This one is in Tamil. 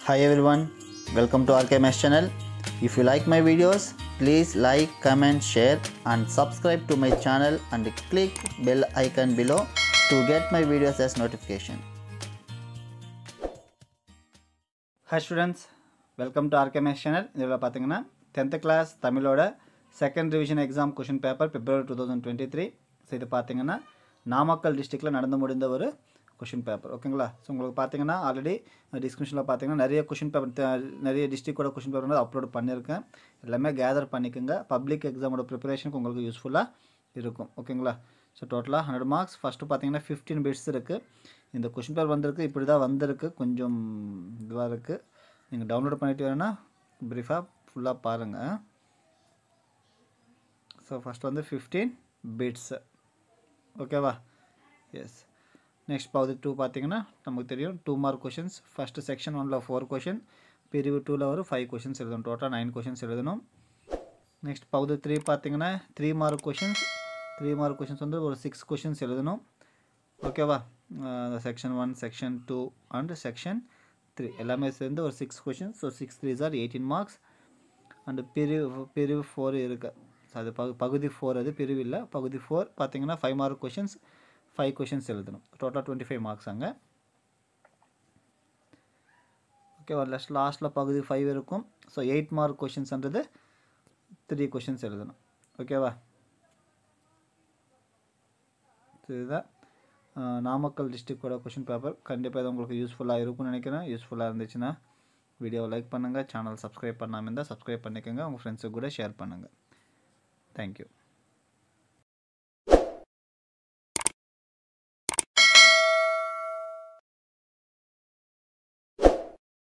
Hi everyone, welcome to RKMS channel. If you like my videos, please like, comment, share and subscribe to my channel and click bell icon below to get my videos as notification. Hi students, welcome to RKMS channel. இதில் பார்த்தீங்கன்னா 10th class தமிழோட second revision exam question paper February 2023. So இது பார்த்தீங்கன்னா நாமக்கல் டிஸ்ட்ரிக்டில் நடந்து முடிந்த ஒரு கொஷின் பேப்பர் ஓகேங்களா. ஸோ உங்களுக்கு பார்த்தீங்கன்னா ஆல்ரெடி டிஸ்கிரிப்ஷனில் பார்த்தீங்கன்னா நிறைய கொஷின் பேப்பர் நிறைய டிஸ்ட்ரிக்டோட கொஷின் பேப்பர் வந்து அப்லோட் பண்ணியிருக்கேன். எல்லாமே கேதர் பண்ணிக்கோங்க. பப்ளிக் எக்ஸாமோட ப்ரிப்பரேஷனுக்கு உங்களுக்கு யூஸ்ஃபுல்லாக இருக்கும் ஓகேங்களா. ஸோ டோட்டலாக 100 மார்க்ஸ். ஃபஸ்ட்டு பார்த்தீங்கன்னா 15 பிட்ஸ் இருக்குது. இந்த கொஷின் பேப்பர் வந்திருக்கு, இப்படி தான் வந்திருக்கு, கொஞ்சம் இதுவாக இருக்குது. நீங்கள் டவுன்லோட் பண்ணிட்டு வேணுன்னா ப்ரீஃபாக ஃபுல்லாக பாருங்கள். ஸோ ஃபஸ்ட் வந்து 15 பிட்ஸு ஓகேவா. எஸ். நெக்ஸ்ட் பகுதி 2 பார்த்தீங்கன்னா நமக்கு தெரியும் 2 மார்க் கொஷின்ஸ். ஃபஸ்ட்டு செக்ஷன் 1ல் 4 கொஷின், பிரிவு 2ல் ஒரு 5 கொஷின்ஸ் எழுதணும். டோட்டலாக 9 கொஷின்ஸ் எழுதணும். நெக்ஸ்ட் பகுதி 3 பார்த்தீங்கன்னா 3 மார்க் கொஷின்ஸ். 3 மார்க் கொஷின்ஸ் வந்து ஒரு 6 கொஷின்ஸ் எழுதணும் ஓகேவா. செக்ஷன் 1, செக்ஷன் 2 அண்ட் செக்ஷன் 3 எல்லாமே சேர்ந்து ஒரு 6 questions. So 6 3s are 18 marks. And பிரிவு 4 இருக்குது. ஸோ அது பகுதி 4, அது பிரிவு இல்லை, பகுதி 4 பார்த்தீங்கன்னா 5 மார்க் கொஷின்ஸ், 5 கொஷின்ஸ் எழுதணும். டோட்டலாக 25 மார்க்ஸ் அங்கே ஓகேவா. லாஸ்ட்டில் பகுதி 5 இருக்கும். ஸோ 8 மார்க் கொஷின்ஸ்ன்றது 3 கொஷின்ஸ் எழுதணும் ஓகேவா. இதுதான் நாமக்கல் டிஸ்ட்ரிக்டோட கொஷின் பேப்பர். கண்டிப்பாக இது உங்களுக்கு யூஸ்ஃபுல்லாக இருக்கும்னு நினைக்கிறேன். யூஸ்ஃபுல்லாக இருந்துச்சுன்னா வீடியோவை லைக் பண்ணுங்கள். சேனல் சப்ஸ்கிரைப் பண்ணாமல் இருந்தால் சப்ஸ்கிரைப் பண்ணிக்கோங்க. உங்கள் ஃப்ரெண்ட்ஸுக்கு கூட ஷேர் பண்ணுங்கள். தேங்க்யூ.